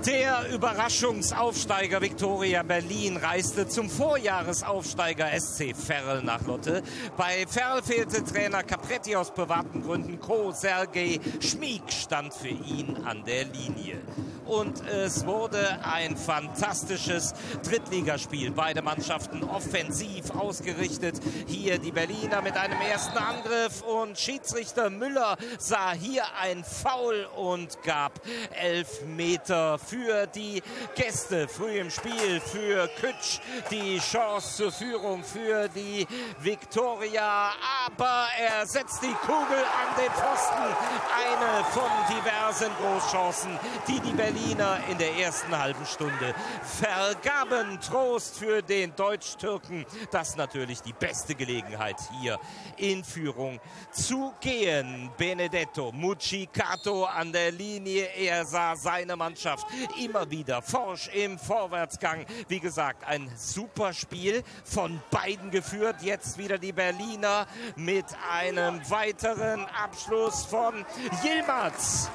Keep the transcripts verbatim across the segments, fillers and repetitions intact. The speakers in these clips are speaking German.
Der Überraschungsaufsteiger Viktoria Berlin reiste zum Vorjahresaufsteiger S C Verl nach Lotte. Bei Verl fehlte Trainer Capretti aus privaten Gründen. Co. Sergej Schmieg stand für ihn an der Linie. Und es wurde ein fantastisches Drittligaspiel. Beide Mannschaften offensiv ausgerichtet. Hier die Berliner mit einem ersten Angriff und Schiedsrichter Müller sah hier ein Foul und gab elf Meter für die Gäste. Früh im Spiel für Kütsch die Chance zur Führung für die Viktoria. Aber er setzt die Kugel an den Pfosten. Eine von diversen Großchancen, die die Berliner in der ersten halben Stunde vergaben. Trost für den Deutsch-Türken. Das ist natürlich die beste Gelegenheit, hier in Führung zu gehen. Benedetto Muccicato an der Linie. Er sah seine Mannschaft immer wieder forsch im Vorwärtsgang. Wie gesagt, ein super Spiel von beiden geführt. Jetzt wieder die Berliner mit einem weiteren Abschluss von Yilmaz.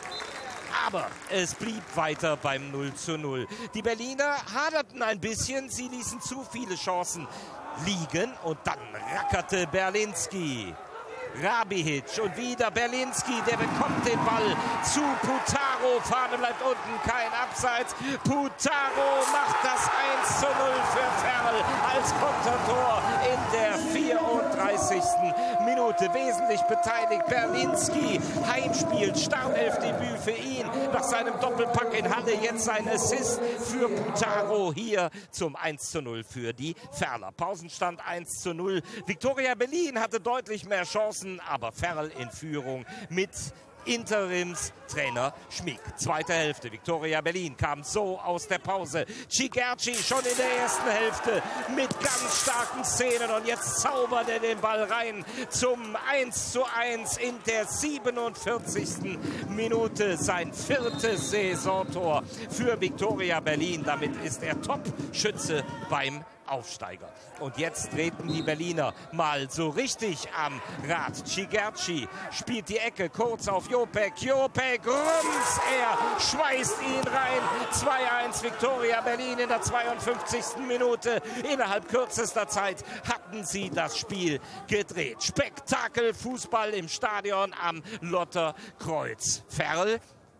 Aber es blieb weiter beim null zu null. Die Berliner haderten ein bisschen. Sie ließen zu viele Chancen liegen. Und dann rackerte Berlinski. Rabihic und wieder Berlinski, der bekommt den Ball zu Putaro. Fahne bleibt unten, kein Abseits. Putaro macht das eins zu null für Verl als Kontertor in der vierunddreißigsten Minute. Wesentlich beteiligt Berlinski. Heimspiel, Startelfdebüt für ihn. Nach seinem Doppelpack in Halle jetzt sein Assist für Putaro hier zum eins zu null für die Verler. Pausenstand eins zu null. Viktoria Berlin hatte deutlich mehr Chancen, aber Verl in Führung mit Interimstrainer Schmieg. Zweite Hälfte. Viktoria Berlin kam so aus der Pause. Cigerci schon in der ersten Hälfte mit ganz starken Szenen und jetzt zaubert er den Ball rein zum eins zu eins in der siebenundvierzigsten Minute. Sein viertes Saisontor für Viktoria Berlin. Damit ist er Top-Schütze beim Aufsteiger. Und jetzt treten die Berliner mal so richtig am Rad. Cigerci spielt die Ecke kurz auf Jopek. Jopek rums, er schweißt ihn rein. zwei eins Viktoria Berlin in der zweiundfünfzigsten Minute. Innerhalb kürzester Zeit hatten sie das Spiel gedreht. Spektakel Fußball im Stadion am Lotter Kreuz. Verl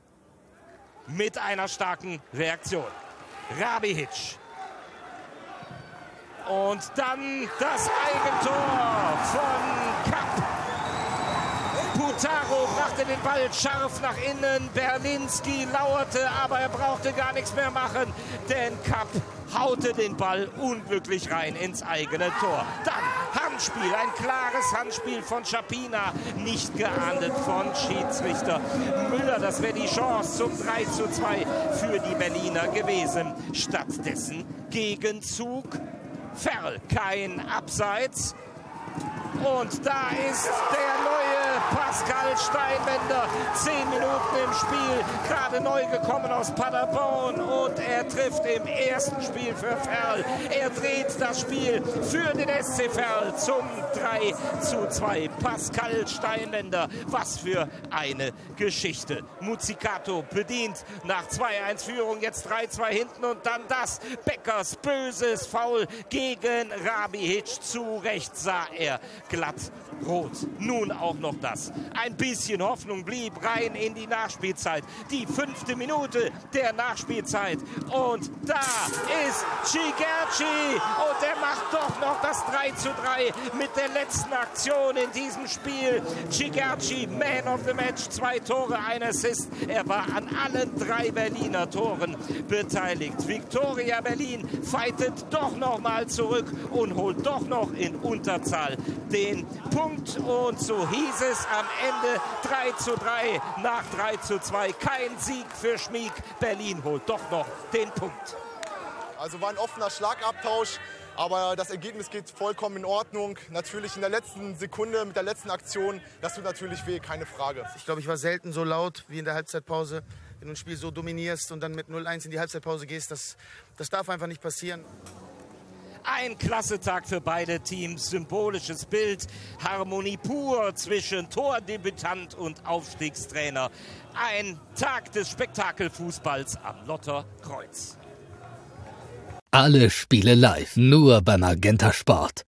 mit einer starken Reaktion. Rabihic. Und dann das Eigentor von Kapp. Putaro brachte den Ball scharf nach innen. Berlinski lauerte, aber er brauchte gar nichts mehr machen, denn Kapp haute den Ball unglücklich rein ins eigene Tor. Dann Handspiel, ein klares Handspiel von Schapina, nicht geahndet von Schiedsrichter Müller. Das wäre die Chance zum drei zu zwei für die Berliner gewesen. Stattdessen Gegenzug. Verl, kein Abseits. Und da ist der neue Pascal Steinwender. Zehn Minuten im Spiel, gerade neu gekommen aus Paderborn. Und er trifft im ersten Spiel für Verl. Er dreht das Spiel für den S C Verl zum drei zu zwei. Pascal Steinwender, was für eine Geschichte. Muccicato bedient nach zwei eins Führung, jetzt drei zwei hinten und dann das. Beckers böses Foul gegen Rabihic. Zu Recht sah er glatt rot. Nun auch noch das. Ein bisschen Hoffnung blieb rein in die Nachspielzeit. Die fünfte Minute der Nachspielzeit. Und da ist Cigerci. Und er macht doch noch das drei zu drei mit der letzten Aktion in diesem Spiel. Cigerci, Man of the Match. Zwei Tore, ein Assist. Er war an allen drei Berliner Toren beteiligt. Viktoria Berlin fightet doch noch mal zurück und holt doch noch in Unterzahl den Punkt. Und so hieß es am Ende drei zu drei nach drei zu zwei. Kein Sieg für Schmieg. Berlin holt doch noch den Punkt. Also war ein offener Schlagabtausch, aber das Ergebnis geht vollkommen in Ordnung. Natürlich in der letzten Sekunde mit der letzten Aktion, das tut natürlich weh, keine Frage. Ich glaube, ich war selten so laut wie in der Halbzeitpause. Wenn du ein Spiel so dominierst und dann mit null eins in die Halbzeitpause gehst, das, das darf einfach nicht passieren. Ein klasse Tag für beide Teams, symbolisches Bild, Harmonie pur zwischen Tordebütant und Aufstiegstrainer. Ein Tag des Spektakelfußballs am Lotter Kreuz. Alle Spiele live, nur bei Magenta Sport.